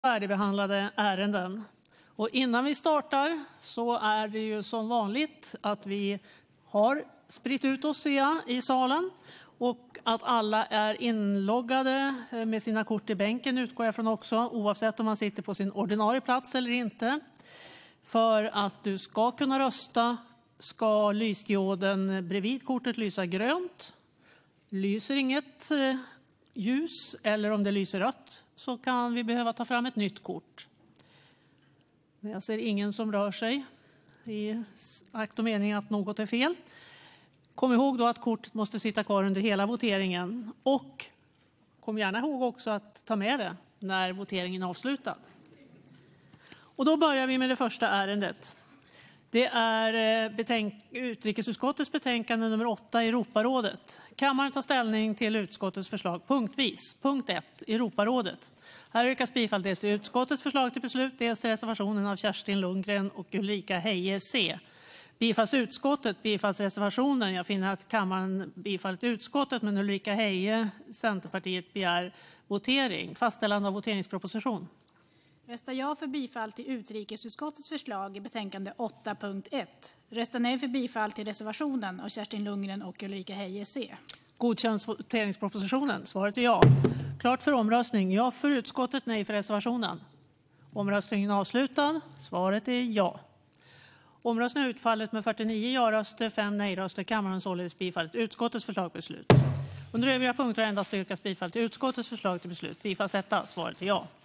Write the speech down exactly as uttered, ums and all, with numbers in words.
färdigbehandlade ärenden. Och innan vi startar så är det ju som vanligt att vi har spritt ut oss i salen och att alla är inloggade med sina kort i bänken, utgår jag från också, oavsett om man sitter på sin ordinarie plats eller inte. För att du ska kunna rösta ska lysdioden bredvid kortet lysa grönt. Lyser inget ljus eller om det lyser rött så kan vi behöva ta fram ett nytt kort. Men jag ser ingen som rör sig i akt och mening att något är fel. Kom ihåg då att kortet måste sitta kvar under hela voteringen. Och kom gärna ihåg också att ta med det när voteringen är avslutad. Och då börjar vi med det första ärendet. Det är betänk- utrikesutskottets betänkande nummer åtta, Europarådet. Kammaren tar ställning till utskottets förslag punktvis. Punkt ett, Europarådet. Här yrkas bifall dels till utskottets förslag till beslut, dels till reservationen av Kerstin Lundgren och Ulrika Heie C. Bifalls utskottet, bifalls reservationen. Jag finner att kammaren bifallit utskottet, men Ulrika Heie, Centerpartiet, begär votering. Fastställande av voteringsproposition. Röstar ja för bifall till utrikesutskottets förslag i betänkande åtta punkt ett. Röstar nej för bifall till reservationen av Kerstin Lundgren och Ulrika Heie C. Godkänns voteringspropositionen? Svaret är ja. Klart för omröstning. Ja för utskottet, nej för reservationen. Omröstningen avslutad. Svaret är ja. Omröstningen är utfallet med fyrtionio ja-röster, fem nej-röster. Kammaren således bifallit utskottets förslag till beslut. Under övriga punkter endast yrkas bifall till utskottets förslag till beslut. Bifalls detta? Svaret är ja.